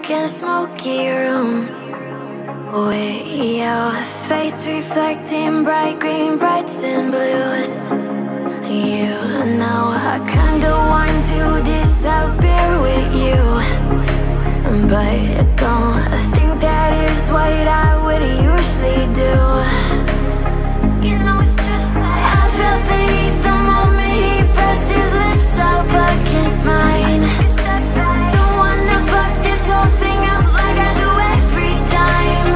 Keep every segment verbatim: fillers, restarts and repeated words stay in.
dark and smoky room, with your face reflecting bright green, reds and blues. You know I kinda want to disappear with you, but don't think that is what I would usually do. You know it's just like I felt the heat the moment he pressed his lips up against mine. Don't wanna fuck this whole thing up like I do every time.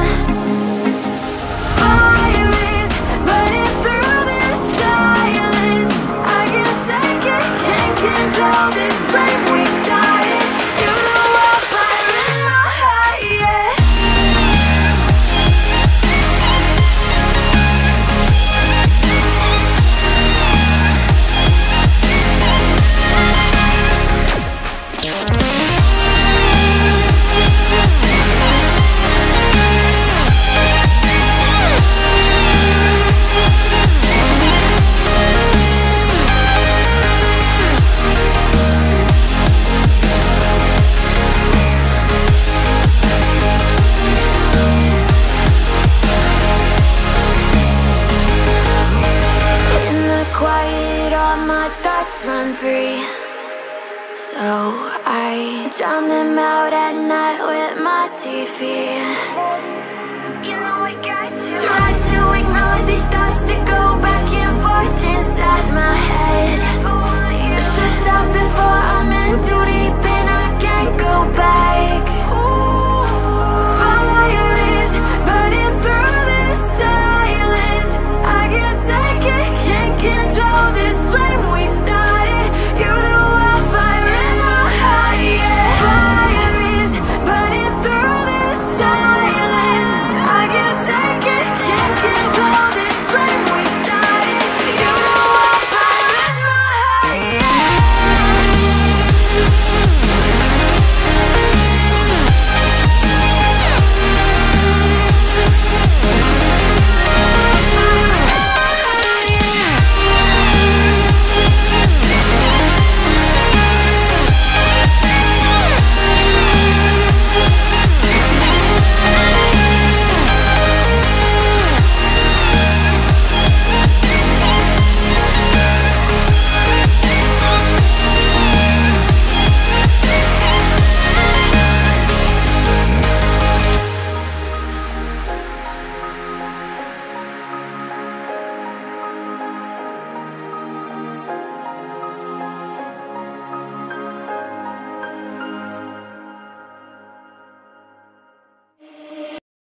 Fire is burning through this silence. I can't take it, can't control this flame we started. You know I'm fire in my heart, yeah. Run free, so I drown them out at night with my T V. You know I got to try to ignore these thoughts that go back and forth inside my head. Should stop before I'm in too deep.